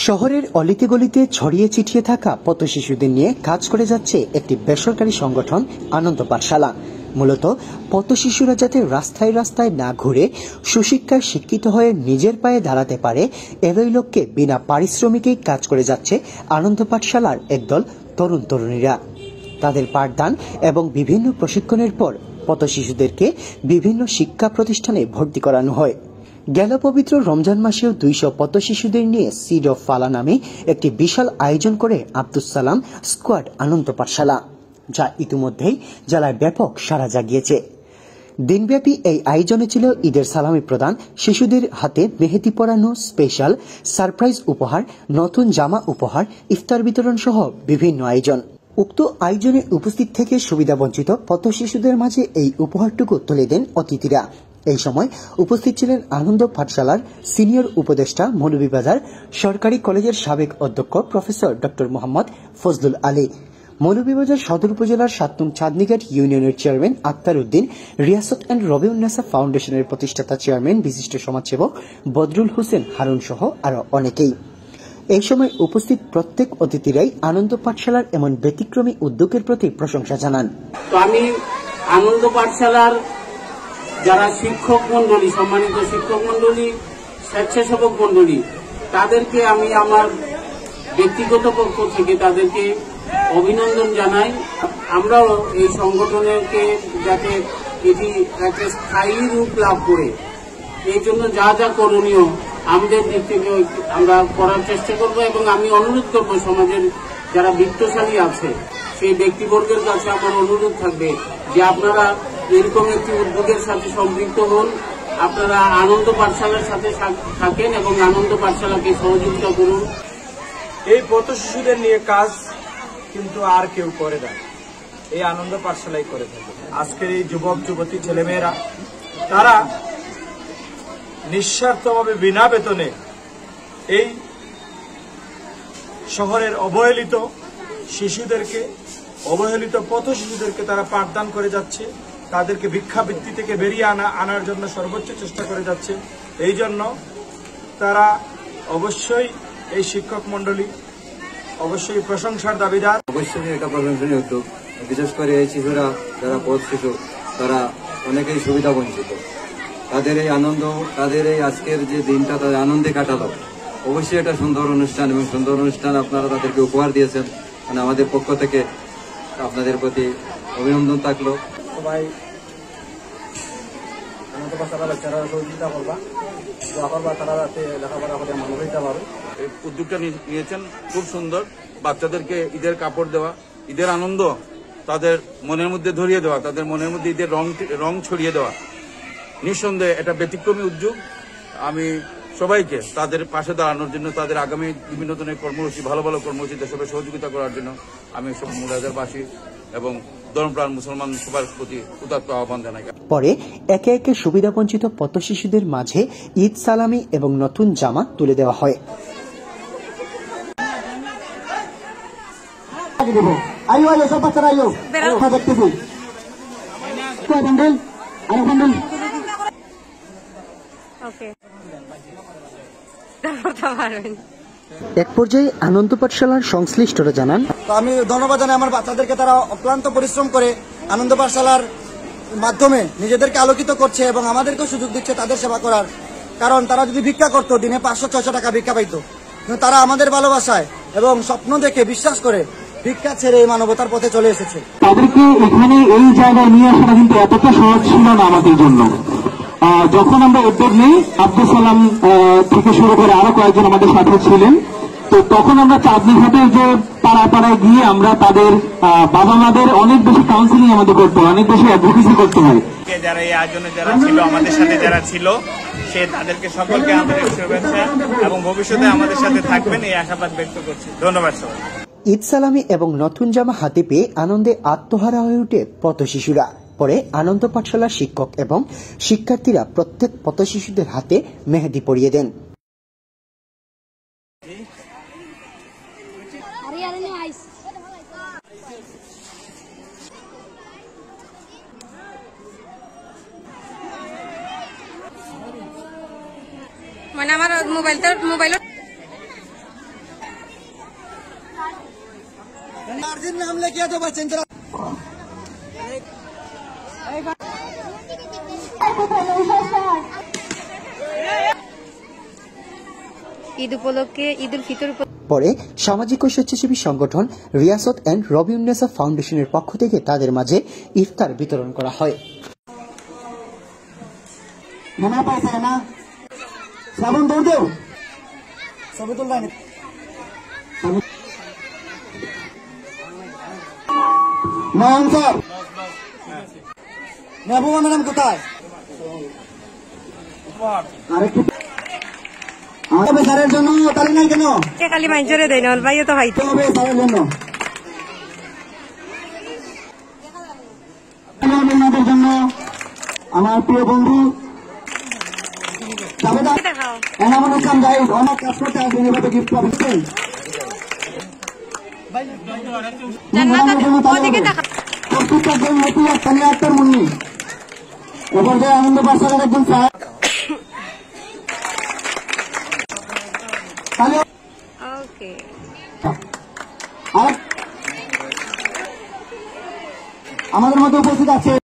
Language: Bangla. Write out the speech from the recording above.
শহরের অলিতে গলিতে ছড়িয়ে ছিটিয়ে থাকা পথ শিশুদের নিয়ে কাজ করে যাচ্ছে একটি বেসরকারি সংগঠন আনন্দ পাঠশালা। মূলত পথ শিশুরা যাতে রাস্তায় রাস্তায় না ঘুরে সুশিক্ষায় শিক্ষিত হয়ে নিজের পায়ে দাঁড়াতে পারে, এরই লক্ষ্যে বিনা পারিশ্রমিকেই কাজ করে যাচ্ছে আনন্দ পাঠশালার একদল তরুণ তরুণীরা। তাদের পাঠদান এবং বিভিন্ন প্রশিক্ষণের পর পথ শিশুদেরকে বিভিন্ন শিক্ষা প্রতিষ্ঠানে ভর্তি করানো হয়। গেল পবিত্র রমজান মাসেও 200 পথ শিশুদের নিয়ে সিড অফ ফালা নামে একটি বিশাল আয়োজন করে আব্দুস সালাম স্কোয়াড আনন্দ পাঠশালা, যা ইতিমধ্যেই জেলায় ব্যাপক সাড়া জাগিয়েছে। দিনব্যাপী এই আয়োজনে ছিল ঈদের সালামি প্রদান, শিশুদের হাতে মেহেদি পরানো, স্পেশাল সারপ্রাইজ উপহার, নতুন জামা উপহার, ইফতার বিতরণ সহ বিভিন্ন আয়োজন। উক্ত আয়োজনে উপস্থিত থেকে সুবিধাবঞ্চিত পথ শিশুদের মাঝে এই উপহারটুকু তুলে দেন অতিথিরা। এই সময় উপস্থিত ছিলেন আনন্দ পাঠশালার সিনিয়র উপদেষ্টা মৌলভীবাজার সরকারি কলেজের সাবেক অধ্যক্ষ প্রফেসর ডক্টর মোহাম্মদ ফজলুল আলী, মৌলভীবাজার সদর উপজেলার 7 নং চাঁদনীঘাট ইউনিয়নের চেয়ারম্যান আক্তার উদ্দিন, রিয়াসত অ্যান্ড রবিউন্নেসা ফাউন্ডেশনের প্রতিষ্ঠাতা চেয়ারম্যান বিশিষ্ট সমাজসেবক বদরুল হোসেন হারুন সহ আরো অনেকেই। এই সময় উপস্থিত প্রত্যেক অতিথিরাই আনন্দ পাঠশালার এমন ব্যতিক্রমী উদ্যোগের প্রতি প্রশংসা জানান। তো আমি আনন্দ পাঠশালার যারা শিক্ষক মন্ডলী, সম্মানিত শিক্ষক মন্ডলী, স্বেচ্ছাসেবক মন্ডলী, তাদেরকে আমি আমার ব্যক্তিগত পক্ষ থেকে তাদেরকে অভিনন্দন জানাই। আমরাও এই সংগঠনকে যাতে এটি একটা স্থায়ী রূপ লাভ করে, এই জন্য যা যা করণীয় আমাদের দিক থেকে আমরা করার চেষ্টা করব। এবং আমি অনুরোধ করব সমাজের যারা বিত্তশালী আছে সেই ব্যক্তিবর্গের কাছে আমার অনুরোধ থাকবে যে আপনারা এরকম একটি উদ্যোগের সাথে সম্পৃক্ত হন, আপনারা আনন্দ পাঠশালার সাথে থাকেন এবং আনন্দ পাঠশালাকে সহযোগিতা করুন। এই পথ শিশুদের নিয়ে কাজ কিন্তু আর কেউ করে না, এই আনন্দ পাঠশালাই করে থাকে। আজকের এই যুবক যুবতী ছেলেমেয়েরা তারা নিঃস্বার্থভাবে বিনা বেতনে এই শহরের অবহেলিত শিশুদেরকে, অবহেলিত পথ শিশুদেরকে তারা পাঠদান করে যাচ্ছে, তাদেরকে ভিক্ষাবৃত্তি থেকে বেরিয়ে আনার জন্য সর্বোচ্চ চেষ্টা করে যাচ্ছে। এই জন্য তারা অবশ্যই এই শিক্ষক মন্ডলী অবশ্যই প্রশংসার দাবিদার। অবশ্যই এটা প্রশংসনীয় উদ্যোগ। বিশেষ করে এই শিশুরা যারা পথ শিশু, তারা অনেকেই সুবিধা বঞ্চিত। তাদের এই আনন্দ, তাদের এই আজকের যে দিনটা তাদের আনন্দে কাটালো, অবশ্যই এটা সুন্দর অনুষ্ঠান এবং সুন্দর অনুষ্ঠান আপনারা তাদেরকে উপহার দিয়েছেন। মানে আমাদের পক্ষ থেকে আপনাদের প্রতি অভিনন্দন থাকলো। সবাই আনন্দ পাঠশালার বাচ্চারা সহযোগিতা করবা, দোয়া করবা তারা যাতে লেখাপড়া করে মানুষ হইতে পারে। এই উদ্যোগটা নিয়েছেন খুব সুন্দর। বাচ্চাদেরকে ঈদের কাপড় দেওয়া, ঈদের আনন্দ তাদের মনের মধ্যে ধরিয়ে দেওয়া, তাদের মনের মধ্যে ঈদের রং ছড়িয়ে দেওয়া, নিঃসন্দেহে এটা ব্যতিক্রমী উদ্যোগ। আমি সবাইকে তাদের পাশে দাঁড়ানোর জন্য, তাদের আগামী বিভিন্ন ধরনের কর্মসূচি, ভালো ভালো কর্মসূচিতে সবাই সহযোগিতা করার জন্য আমি সব মুরাদাবাসী এবং ধর্মপ্রাণ মুসলমান সবার প্রতি উদাত্ত আহ্বান জানাই। পরে একে একে সুবিধাবঞ্চিত পথ শিশুদের মাঝে ঈদ সালামি এবং নতুন জামা তুলে দেওয়া হয়। এক পর্যায়ে আনন্দ পাঠশালার সংশ্লিষ্টরা জানান, আমি ধন্যবাদ জানাই আমার বাচ্চাদেরকে, তারা অক্লান্ত পরিশ্রম করে আনন্দ পাঠশালার মাধ্যমে নিজেদেরকে আলোকিত করছে এবং আমাদেরকেও সুযোগ দিচ্ছে তাদের সেবা করার। কারণ তারা যদি ভিক্ষা করতো দিনে 500-600 টাকা ভিক্ষা পাইতো, কিন্তু তারা আমাদের ভালোবাসায় এবং স্বপ্ন দেখে বিশ্বাস করে ভিক্ষা ছেড়ে এই মানবতার পথে চলে এসেছে। তাদেরকে এখানে এই জায়গায় নিয়ে আসাটা কিন্তু এতটা সহজ ছিল না আমাদের জন্য। যখন আমরা উদ্যোগ নিই, আব্দুল সালাম থেকে শুরু করে আরো কয়েকজন আমাদের সাথে ছিলেন, তো তখন আমরা চাঁদনীঘাটের যে পাড়ায় পাড়ায় গিয়ে আমরা তাদের বাবা মাদের অনেক বেশি কাউন্সিলিং আমাদের করতে হয়, অনেক বেশি অ্যাডভোকেসি করতে হয়। যারা এই আয়োজনে যারা ছিল, আমাদের সাথে যারা ছিল, সে তাদেরকে সকলকে আমাদের শুভেচ্ছা এবং ভবিষ্যতে আমাদের সাথে থাকবেন এই আশাবাদ ব্যক্ত করছি। ধন্যবাদ সবাই। ঈদ সালামি এবং নতুন জামা হাতে পেয়ে আনন্দে আত্মহারা হয়ে ওঠে পথ শিশুরা। পরে আনন্দ পাঠশালার শিক্ষক এবং শিক্ষার্থীরা প্রত্যেক পথ শিশুদের হাতে মেহেদি পরিয়ে দেন। মানে আমার মোবাইল अर्जुन नाम लेके तो बच्चे ঈদ উপলক্ষে ঈদ উল ফিতর পরে সামাজিক ও স্বেচ্ছাসেবী সংগঠন রিয়াসত এন্ড রবিউন্নেসা ফাউন্ডেশনের পক্ষ থেকে তাদের মাঝে ইফতার বিতরণ করা হয়। সাবুন দৌড় দেও ছবি তুলবা নাম স্যার মেহবুবা ম্যাডাম কোথায়? আরেকটু স্যারের জন্য তালি নাই কেন? খালি মাইজরে দেয় না ভাইও তো ভাইতে হবে স্যারের জন্য আপনাদের জন্য আমার প্রিয় বন্ধু এনামুল ইসলাম জাহিদ অনেক কাজ করতে আসবেন, এভাবে গিফট পাবেন। আনন্দ পাঠশালার একজন স্যার আমাদের মধ্যে উপস্থিত আছে।